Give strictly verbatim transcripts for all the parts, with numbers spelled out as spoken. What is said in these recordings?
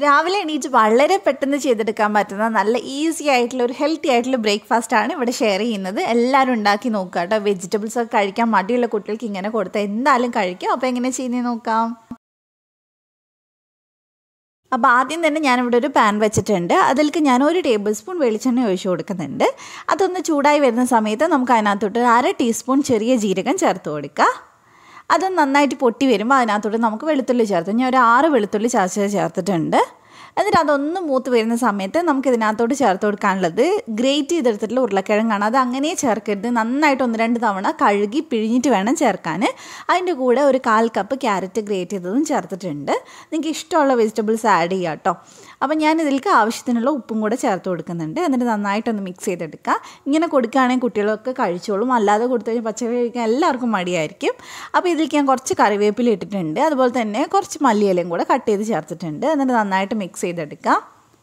രാവിലെ എണീറ്റ് വളരെ പെട്ടെന്ന് ചെയ്തെടുക്കാൻ പറ്റുന്ന നല്ല ഈസി ആയിട്ടുള്ള ഒരു ഹെൽത്തി ആയിട്ടുള്ള ബ്രേക്ക്ഫാസ്റ്റ് ആണ് ഇവിടെ ഷെയർ ചെയ്യുന്നത്. എല്ലാവരും ഉണ്ടാക്കി നോക്കുക കേട്ടോ. വെജിറ്റബിൾസ് ഒക്കെ കഴിക്കാൻ മടിയുള്ള കുട്ടികൾക്ക് ഇങ്ങനെ കൊടുത്താൽ എന്തായാലും കഴിക്കും. അപ്പോൾ എങ്ങനെ ചെയ്യുന്നത് നോക്കാം. അപ്പോൾ ആദ്യം തന്നെ ഞാനിവിടെ ഒരു പാൻ വെച്ചിട്ടുണ്ട്. അതിലേക്ക് ഞാൻ ഒരു ടേബിൾ സ്പൂൺ വെളിച്ചെണ്ണ ഒഴിച്ച് കൊടുക്കുന്നുണ്ട്. അതൊന്ന് ചൂടായി വരുന്ന സമയത്ത് നമുക്ക് അതിനകത്തോട്ട് അര ടീസ്പൂൺ ചെറിയ ജീരകം ചേർത്ത് കൊടുക്കുക. അത് നന്നായിട്ട് പൊട്ടി വരുമ്പോൾ അതിനകത്തോട്ട് നമുക്ക് വെളുത്തുള്ളി ചേർത്ത് ഞാൻ ഒരു ആറ് വെളുത്തുള്ളി ചതച്ചത് ചേർത്തിട്ടുണ്ട്. എന്നിട്ട് അതൊന്ന് മൂത്ത് വരുന്ന സമയത്ത് നമുക്ക് ഇതിനകത്തോട്ട് ചേർത്ത് കൊടുക്കാനുള്ളത് ഗ്രേറ്റ് ചെയ്തെടുത്തിട്ടുള്ള ഉരുളക്കിഴങ്ങാണ്. അത് അങ്ങനെ ചേർക്കരുത്. നന്നായിട്ട് ഒന്ന് രണ്ട് തവണ കഴുകി പിഴിഞ്ഞിട്ട് വേണം ചേർക്കാൻ. അതിൻ്റെ കൂടെ ഒരു കാൽ കപ്പ് ക്യാരറ്റ് ഗ്രേറ്റ് ചെയ്തതും ചേർത്തിട്ടുണ്ട്. നിങ്ങൾക്ക് ഇഷ്ടമുള്ള വെജിറ്റബിൾസ് ആഡ് ചെയ്യാം കേട്ടോ. അപ്പോൾ ഞാൻ ഇതിലേക്ക് ആവശ്യത്തിനുള്ള ഉപ്പും കൂടെ ചേർത്ത് കൊടുക്കുന്നുണ്ട്. എന്നിട്ട് നന്നായിട്ടൊന്ന് മിക്സ് ചെയ്തെടുക്കുക. ഇങ്ങനെ കൊടുക്കുകയാണെങ്കിൽ കുട്ടികളൊക്കെ കഴിച്ചോളും. അല്ലാതെ കൊടുത്തു കഴിഞ്ഞാൽ പച്ചക്കറി കഴിക്കാൻ എല്ലാവർക്കും മടിയായിരിക്കും. അപ്പോൾ ഇതിലേക്ക് ഞാൻ കുറച്ച് കറിവേപ്പില ഇട്ടിട്ടുണ്ട്. അതുപോലെ തന്നെ കുറച്ച് മല്ലിയിലയും കൂടെ കട്ട് ചെയ്ത് ചേർത്തിട്ടുണ്ട്. എന്നിട്ട് നന്നായിട്ട് മിക്സ് ചെയ്തെടുക്കുക.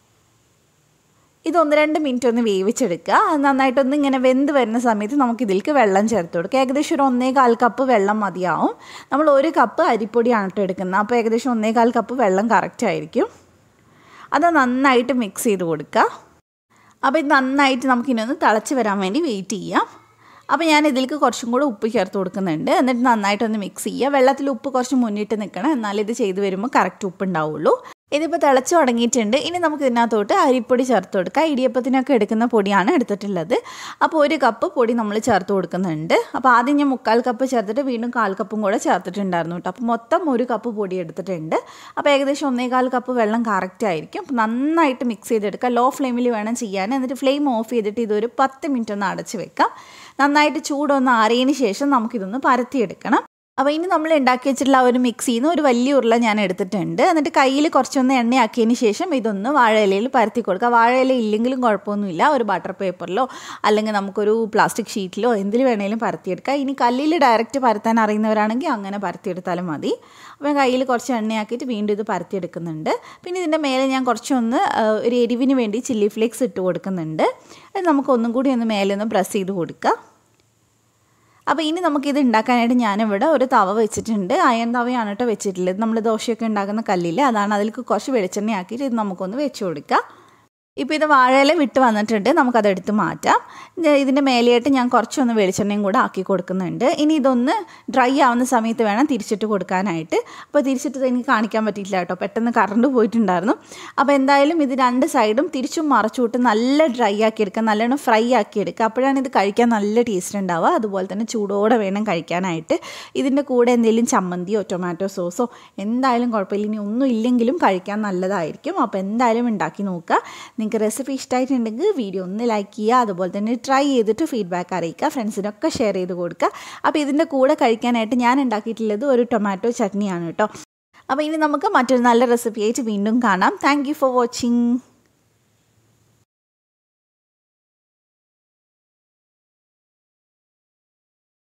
ഇതൊന്ന് രണ്ട് മിനിറ്റ് ഒന്ന് വേവിച്ചെടുക്കുക. അത് നന്നായിട്ടൊന്ന് ഇങ്ങനെ വെന്ത് വരുന്ന സമയത്ത് നമുക്ക് ഇതിലേക്ക് വെള്ളം ചേർത്ത് കൊടുക്കുക. ഏകദേശം ഒരു ഒന്നേ കാൽ കപ്പ് വെള്ളം മതിയാവും. നമ്മൾ ഒരു കപ്പ് അരിപ്പൊടിയാണ് കേട്ടോ എടുക്കുന്നത്. അപ്പോൾ ഏകദേശം ഒന്നേ കാൽ കപ്പ് വെള്ളം കറക്റ്റ് ആയിരിക്കും. അത് നന്നായിട്ട് മിക്സ് ചെയ്ത് കൊടുക്കുക. അപ്പോൾ ഇത് നന്നായിട്ട് നമുക്കിനി ഒന്ന് തിളച്ച് വരാൻ വേണ്ടി വെയിറ്റ് ചെയ്യാം. അപ്പോൾ ഞാൻ ഇതിലേക്ക് കുറച്ചും കൂടെ ഉപ്പ് ചേർത്ത് കൊടുക്കുന്നുണ്ട്. എന്നിട്ട് നന്നായിട്ടൊന്ന് മിക്സ് ചെയ്യുക. വെള്ളത്തിൽ ഉപ്പ് കുറച്ച് മുന്നിട്ട് നിൽക്കണം, എന്നാലും ഇത് ചെയ്ത് വരുമ്പോൾ കറക്റ്റ് ഉപ്പ് ഉണ്ടാവുള്ളൂ. ഇതിപ്പോൾ തിളച്ച് തുടങ്ങിയിട്ടുണ്ട്. ഇനി നമുക്ക് ഇതിനകത്തോട്ട് അരിപ്പൊടി ചേർത്ത് കൊടുക്കുക. ഇടിയപ്പത്തിനൊക്കെ എടുക്കുന്ന പൊടിയാണ് എടുത്തിട്ടുള്ളത്. അപ്പോൾ ഒരു കപ്പ് പൊടി നമ്മൾ ചേർത്ത് കൊടുക്കുന്നുണ്ട്. അപ്പോൾ ആദ്യം ഞാൻ മുക്കാൽ കപ്പ് ചേർത്തിട്ട് വീണ്ടും കാൽ കപ്പും കൂടെ ചേർത്തിട്ടുണ്ടായിരുന്നു കേട്ടോ. അപ്പോൾ മൊത്തം ഒരു കപ്പ് പൊടി എടുത്തിട്ടുണ്ട്. അപ്പോൾ ഏകദേശം ഒന്നേകാൽ കപ്പ് വെള്ളം കറക്റ്റ് ആയിരിക്കും. അപ്പോൾ നന്നായിട്ട് മിക്സ് ചെയ്തെടുക്കുക. ലോ ഫ്ലെയിമിൽ വേണം ചെയ്യാൻ. എന്നിട്ട് ഫ്ലെയിം ഓഫ് ചെയ്തിട്ട് ഇതൊരു പത്ത് മിനിറ്റ് ഒന്ന് അടച്ച് വെക്കാം. നന്നായിട്ട് ചൂടൊന്ന് ആറിയതിന് ശേഷം നമുക്കിതൊന്ന് പരത്തിയെടുക്കണം. അപ്പോൾ ഇനി നമ്മൾ ഉണ്ടാക്കി വെച്ചിട്ടുള്ള ആ ഒരു മിക്സിയിൽ നിന്ന് ഒരു വലിയ ഉരുള ഞാൻ എടുത്തിട്ടുണ്ട്. എന്നിട്ട് കയ്യിൽ കുറച്ചൊന്ന് എണ്ണയാക്കിയതിന് ശേഷം ഇതൊന്ന് വാഴയിലയിൽ പരത്തി കൊടുക്കുക. വാഴയില ഇല്ലെങ്കിലും കുഴപ്പമൊന്നുമില്ല. ഒരു ബട്ടർ പേപ്പറിലോ അല്ലെങ്കിൽ നമുക്കൊരു പ്ലാസ്റ്റിക് ഷീറ്റിലോ എന്തിൽ വേണമെങ്കിലും പരത്തിയെടുക്കുക. ഇനി കല്ലിൽ ഡയറക്റ്റ് പരത്താൻ അറിയുന്നവരാണെങ്കിൽ അങ്ങനെ പരത്തിയെടുത്താലും മതി. അപ്പോൾ കയ്യിൽ കുറച്ച് എണ്ണയാക്കിയിട്ട് വീണ്ടും ഇത് പരത്തിയെടുക്കുന്നുണ്ട്. പിന്നെ ഇതിൻ്റെ മേലെ ഞാൻ കുറച്ചൊന്ന് ഒരു എരിവിന് വേണ്ടി ചില്ലി ഫ്ലേക്സ് ഇട്ട് കൊടുക്കുന്നുണ്ട്. അത് നമുക്കൊന്നും കൂടി ഒന്ന് മേലെ ഒന്ന് പ്രസ് ചെയ്ത് കൊടുക്കുക. അപ്പോൾ ഇനി നമുക്കിത് ഉണ്ടാക്കാനായിട്ട് ഞാനിവിടെ ഒരു തവ വെച്ചിട്ടുണ്ട്. അയൺ തവയാണ് കേട്ടോ വെച്ചിട്ടുള്ളത്. നമ്മൾ ദോശയൊക്കെ ഉണ്ടാക്കുന്ന കല്ലിൽ അതാണ്. അതിലേക്ക് കുറച്ച് വെളിച്ചെണ്ണ ആക്കിയിട്ട് ഇത് നമുക്കൊന്ന് വെച്ച് കൊടുക്കാം. ഇപ്പോൾ ഇത് വാഴയില വിട്ട് വന്നിട്ടുണ്ട്. നമുക്കതെടുത്ത് മാറ്റാം. ഇതിൻ്റെ മേലെയായിട്ട് ഞാൻ കുറച്ചൊന്ന് വെളിച്ചെണ്ണയും കൂടെ ആക്കി കൊടുക്കുന്നുണ്ട്. ഇനി ഇതൊന്ന് ഡ്രൈ ആവുന്ന സമയത്ത് വേണം തിരിച്ചിട്ട് കൊടുക്കാനായിട്ട്. അപ്പോൾ തിരിച്ചിട്ട് എനിക്ക് കാണിക്കാൻ പറ്റിയില്ല കേട്ടോ, പെട്ടെന്ന് കറണ്ട് പോയിട്ടുണ്ടായിരുന്നു. അപ്പോൾ എന്തായാലും ഇത് രണ്ട് സൈഡും തിരിച്ചും മറച്ചുവിട്ട് നല്ല ഡ്രൈ ആക്കി എടുക്കുക, നല്ലോണം ഫ്രൈ ആക്കി എടുക്കുക. അപ്പോഴാണ് ഇത് കഴിക്കാൻ നല്ല ടേസ്റ്റ് ഉണ്ടാവുക. അതുപോലെ തന്നെ ചൂടോടെ വേണം കഴിക്കാനായിട്ട്. ഇതിൻ്റെ കൂടെ എന്തെങ്കിലും ചമ്മന്തിയോ ടൊമാറ്റോ സോസോ എന്തായാലും കുഴപ്പമില്ല. ഇനി ഒന്നും ഇല്ലെങ്കിലും കഴിക്കാൻ നല്ലതായിരിക്കും. അപ്പോൾ എന്തായാലും ഉണ്ടാക്കി നോക്കുക. നിങ്ങൾക്ക് റെസിപ്പി ഇഷ്ടമായിട്ടുണ്ടെങ്കിൽ വീഡിയോ ഒന്ന് ലൈക്ക് ചെയ്യുക. അതുപോലെ തന്നെ ട്രൈ ചെയ്തിട്ട് ഫീഡ്ബാക്ക് അറിയിക്കുക. ഫ്രണ്ട്സിനൊക്കെ ഷെയർ ചെയ്ത് കൊടുക്കുക. അപ്പോൾ ഇതിൻ്റെ കൂടെ കഴിക്കാനായിട്ട് ഞാൻ ഉണ്ടാക്കിയിട്ടുള്ളത് ഒരു ടൊമാറ്റോ ചട്നിയാണ് കേട്ടോ. അപ്പോൾ ഇനി നമുക്ക് മറ്റൊരു നല്ല റെസിപ്പി ആയിട്ട് വീണ്ടും കാണാം. Thank you for watching.